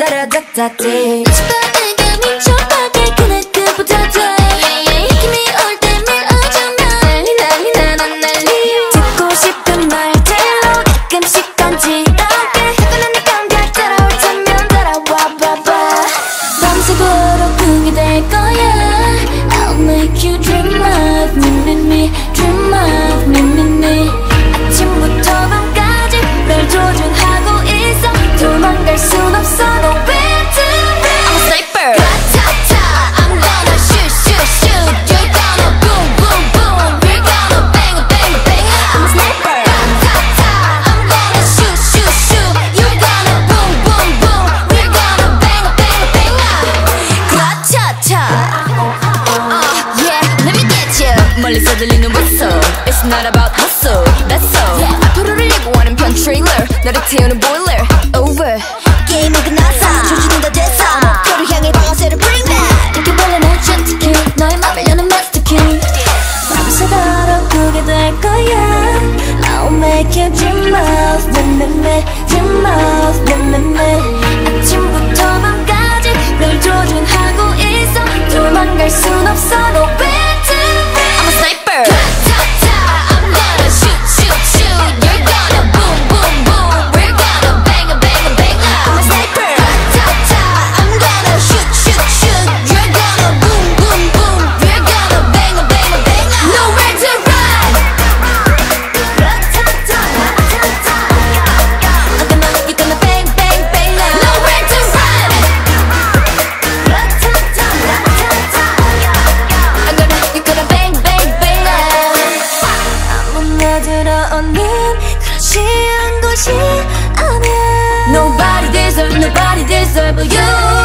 따라다다디 시간을 미쳐가게 그날 그부터 돼 힘이 올 때 밀어주면 난리 난리 나난 난리 듣고 싶은 말대로 가끔씩 간지럽게 뜨거운 내 감각 따라올 테면 따라와 봐봐 밤새도록 그게 될 거야 I'll make you dream of me, me, me dream of me, me, me 아침부터 밤까지 널 조준하고 있어 도망갈 순 없어 No way to run I'm a sniper Ta-ta-ta I'm gonna shoot, shoot, shoot You're gonna boom, boom, boom We're gonna bang, bang, bang I'm a sniper Ta-ta-ta I'm gonna shoot, shoot, shoot You're gonna boom, boom, boom We're gonna bang, bang, bang Ta-ta-ta Yeah, let me get you 멀리서 들리는 whistle It's not about hustle, that's all 앞으로를 예고하는 편 trailer 너를 태우는 boiler over 게임은 끝났어 조준은 다 됐어 목표를 향해 방아쇠를 bring back 이렇게 벌레 날 젠트키 너의 맘을 여는 master key 밤새도록 그게 될 거야 I'll make you dream of me, me, me dream of me, me, me 아침부터 밤까지 널 조준하고 있어 도망갈 순 없어 No way to run I'm a sniper Ta-ta-ta I'm gonna shoot, shoot, shoot You're gonna boom, boom, boom We're gonna bang, bang, bang I'm a sniper Ta-ta-ta I'm gonna shoot, shoot, shoot You're gonna boom, boom, boom We're gonna bang, bang, bang Nowhere to run Ta-ta-ta You're gonna bang, bang, bang Nowhere to run You're gonna bang, bang, bang 아무나 들어오는 그런 쉬운 곳이 아니야 Nobody deserve you